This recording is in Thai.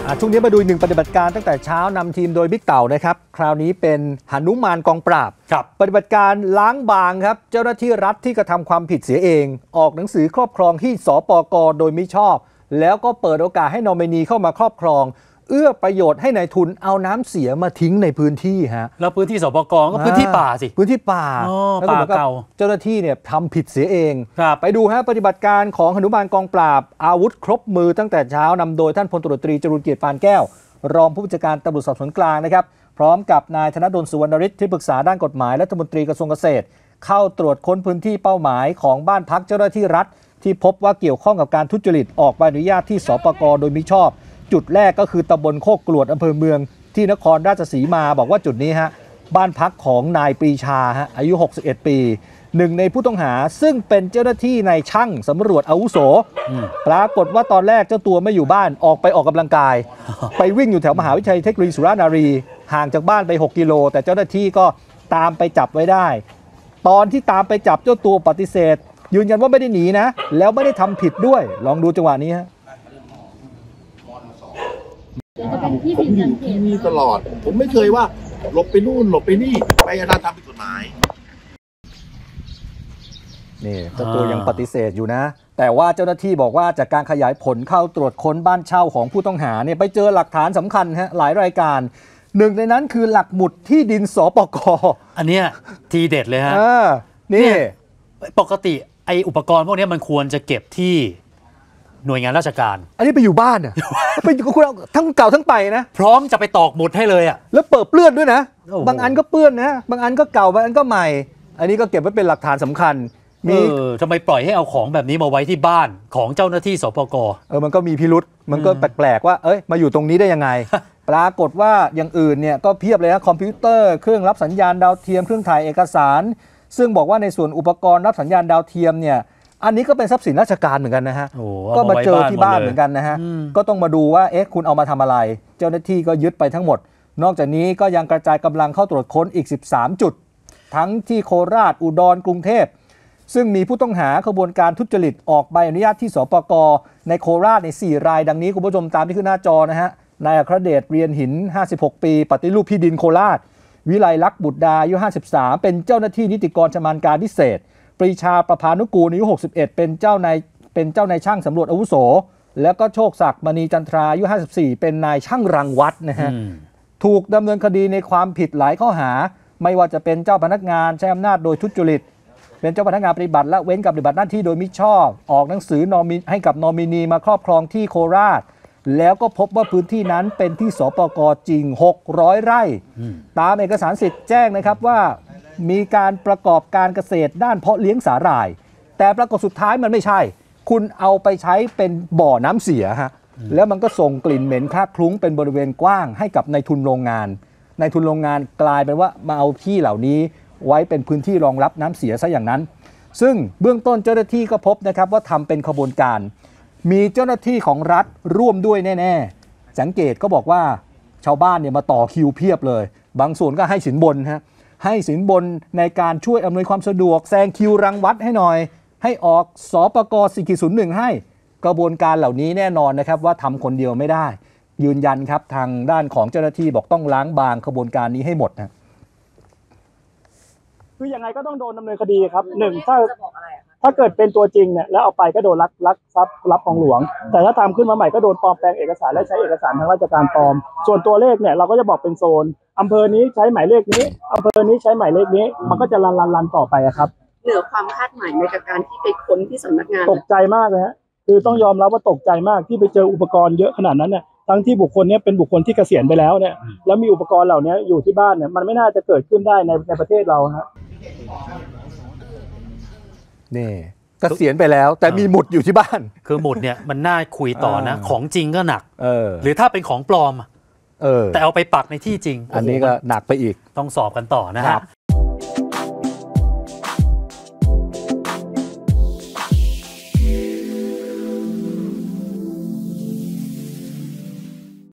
ช่วงนี้มาดูหนึ่งปฏิบัติการตั้งแต่เช้านำทีมโดยบิ๊กเต่านะครับคราวนี้เป็นหนุมานกองปราบปฏิบัติการล้างบางครับเจ้าหน้าที่รัฐที่กระทำความผิดเสียเองออกหนังสือครอบครองที่สปก.โดยมิชอบแล้วก็เปิดโอกาสให้นอมินีเข้ามาครอบครองเอื้อประโยชน์ให้นายทุนเอาน้ำเสียมาทิ้งในพื้นที่ฮะแล้วพื้นที่สปก.ก็พื้นที่ป่าสิพื้นที่ป่าป่าเก่าเจ้าหน้าที่เนี่ยทำผิดเสียเองไปดูฮะปฏิบัติการของหนุมานกองปราบอาวุธครบมือตั้งแต่เช้านำโดยท่านพลตำรวจตรีจรูญเกียรติปานแก้วรองผู้บัญชาการตำรวจสอบสวนกลางนะครับพร้อมกับนายธนดลสุวรรณฤทธิ์ที่ปรึกษาด้านกฎหมายและรัฐมนตรีกระทรวงเกษตรเข้าตรวจค้นพื้นที่เป้าหมายของบ้านพักเจ้าหน้าที่รัฐที่พบว่าเกี่ยวข้องกับการทุจริตออกใบอนุญาตที่สปก.โดยมิชอบจุดแรกก็คือตำบลโคกกรวดอำเภอเมืองที่นครราชสีมาบอกว่าจุดนี้ฮะบ้านพักของนายปรีชาฮะอายุ61ปีหนึ่งในผู้ต้องหาซึ่งเป็นเจ้าหน้าที่ในช่างสำรวจอาวุโสปรากฏว่าตอนแรกเจ้าตัวไม่อยู่บ้านออกกำลังกายไปวิ่งอยู่แถวมหาวิทยาลัยเทคโนโลยีสุราษฎร์ธานีห่างจากบ้านไป6กิโลแต่เจ้าหน้าที่ก็ตามไปจับไว้ได้ตอนที่ตามไปจับเจ้าตัวปฏิเสธยืนยันว่าไม่ได้หนีนะแล้วไม่ได้ทำผิดด้วยลองดูจังหวะนี้ฮะผมอยู่ที่นี่ตลอดผมไม่เคยว่าหลบไปนู่นหลบไปนี่ไปอาทำผิดกฎหมายนี่เจ้าตัวยังปฏิเสธอยู่นะแต่ว่าเจ้าหน้าที่บอกว่าจากการขยายผลเข้าตรวจค้นบ้านเช่าของผู้ต้องหาเนี่ยไปเจอหลักฐานสำคัญฮะหลายรายการหนึ่งในนั้นคือหลักหมุดที่ดินสปก. อันเนี้ยทีเด็ดเลยฮะนี่ปกติไออุปกรณ์พวกนี้มันควรจะเก็บที่หน่วยงานราชการอันนี้ไปอยู่บ้านอ่ะไปอยู่คุณทั้งเก่าทั้งไปนะพร้อมจะไปตอกหมุดให้เลยอ่ะแล้วเปิดเปื้อนด้วยนะบางอันก็เปื้อนนะบางอันก็เก่าบางอันก็ใหม่อันนี้ก็เก็บไว้เป็นหลักฐานสำคัญทำไมปล่อยให้เอาของแบบนี้มาไว้ที่บ้านของเจ้าหน้าที่สปก. มันก็มีพิรุษมันก็แปลกๆว่ามาอยู่ตรงนี้ได้ยังไง ปรากฏว่าอย่างอื่นเนี่ยก็เพียบเลยนะคอมพิวเตอร์เครื่องรับสัญญาณดาวเทียมเครื่องถ่ายเอกสารซึ่งบอกว่าในส่วนอุปกรณ์รับสัญญาณดาวเทียมเนี่ยอันนี้ก็เป็นทรัพย์สินราชการเหมือนกันนะฮะก็มาเจอที่บ้านเหมือนกันนะฮะก็ต้องมาดูว่าคุณเอามาทำอะไรเจ้าหน้าที่ก็ยึดไปทั้งหมดนอกจากนี้ก็ยังกระจายกำลังเข้าตรวจค้นอีก13จุดทั้งที่โคราชอุดรกรุงเทพซึ่งมีผู้ต้องหาขบวนการทุจริตออกใบอนุญาตที่สปก.ในโคราชใน4รายดังนี้คุณผู้ชมตามที่ขึ้นหน้าจอนะฮะนายอัครเดชเรียนหิน56ปีปฏิรูปที่ดินโคราชวิไลลักษณ์บุตรดาอายุ53เป็นเจ้าหน้าที่นิติกรชำนาญการพิเศษปรีชาประภานุกูลอายุ61เป็นเจ้านายช่างสำรวจอาวุโสแล้วก็โชคศักดิ์มณีจันทราอายุ54เป็นนายช่างรังวัดนะฮะถูกดำเนินคดีในความผิดหลายข้อหาไม่ว่าจะเป็นเจ้าพนักงานใช้อำนาจโดยทุจริตเป็นเจ้าพนักงานปฏิบัติและเว้นการปฏิบัติหน้าที่โดยมิชอบออกหนังสืให้กับนอมินีมาครอบครองที่โคราชแล้วก็พบว่าพื้นที่นั้นเป็นที่สปก.จริง600ไร่ตามเอกสารสิทธิ์แจ้งนะครับว่ามีการประกอบการเกษตรด้านเพาะเลี้ยงสาหร่ายแต่ปรากฏสุดท้ายมันไม่ใช่คุณเอาไปใช้เป็นบ่อน้ำเสียฮะแล้วมันก็ส่งกลิ่นเหม็นคละคลุ้งเป็นบริเวณกว้างให้กับนายทุนโรงงานนายทุนโรงงานกลายเป็นว่ามาเอาที่เหล่านี้ไว้เป็นพื้นที่รองรับน้ำเสียซะอย่างนั้นซึ่งเบื้องต้นเจ้าหน้าที่ก็พบนะครับว่าทำเป็นขบวนการมีเจ้าหน้าที่ของรัฐร่วมด้วยแน่ๆสังเกตก็บอกว่าชาวบ้านเนี่ยมาต่อคิวเพียบเลยบางส่วนก็ให้สินบนฮะให้สินบนในการช่วยอำนวยความสะดวกแซงคิวรังวัดให้หน่อยให้ออกสปก.401ให้กระบวนการเหล่านี้แน่นอนนะครับว่าทำคนเดียวไม่ได้ยืนยันครับทางด้านของเจ้าหน้าที่บอกต้องล้างบางกระบวนการนี้ให้หมดนะคือยังไงก็ต้องโดนดำเนินคดีครับหนึ่งถ้าเกิดเป็นตัวจริงเนี่ยแล้วเอาไปก็โดนลักทรัพย์รับของหลวงแต่ถ้าทำขึ้นมาใหม่ก็โดนปลอมแปลงเอกสารและใช้เอกสารทางราชการปลอมส่วนตัวเลขเนี่ยเราก็จะบอกเป็นโซนอำเภอนี้ใช้หมายเลขนี้อำเภอนี้ใช้หมายเลขนี้มันก็จะรันต่อไปครับเหนือความคาดหมายในการที่ไปค้นที่สำนักงานตกใจมากเลยฮะคือต้องยอมรับว่าตกใจมากที่ไปเจออุปกรณ์เยอะขนาดนั้นเนี่ยทั้งที่บุคคลนี้เป็นบุคคลที่เกษียณไปแล้วเนี่ยแล้วมีอุปกรณ์เหล่านี้อยู่ที่บ้านเนี่ยมันไม่น่าจะเกิดขึ้นได้ในประเทศเราฮะนี่เกษียณไปแล้วแต่มีหมุดอยู่ที่บ้านคือหมุดเนี่ยมันน่าคุยต่อนะของจริงก็หนักหรือถ้าเป็นของปลอมแต่เอาไปปักในที่จริงอันนี้ก็หนักไปอีกต้องสอบกันต่อนะฮะ